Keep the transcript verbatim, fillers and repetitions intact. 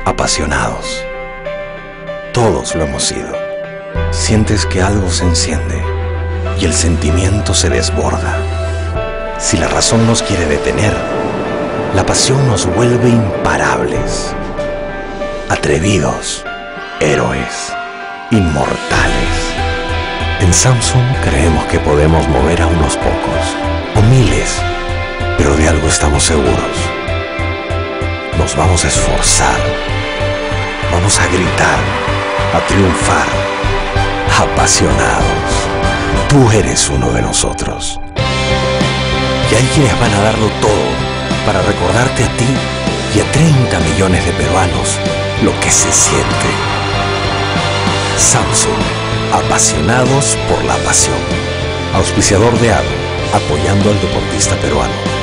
apasionados. Todos lo hemos sido. Sientes que algo se enciende y el sentimiento se desborda. Si la razón nos quiere detener, la pasión nos vuelve imparables, atrevidos, héroes, inmortales. En Samsung creemos que podemos mover a unos pocos, o miles, pero de algo estamos seguros. Nos vamos a esforzar, vamos a gritar, a triunfar, apasionados. Tú eres uno de nosotros. Y hay quienes van a darlo todo para recordarte a ti y a treinta millones de peruanos lo que se siente. Samsung, apasionados por la pasión. Auspiciador de A D O, apoyando al deportista peruano.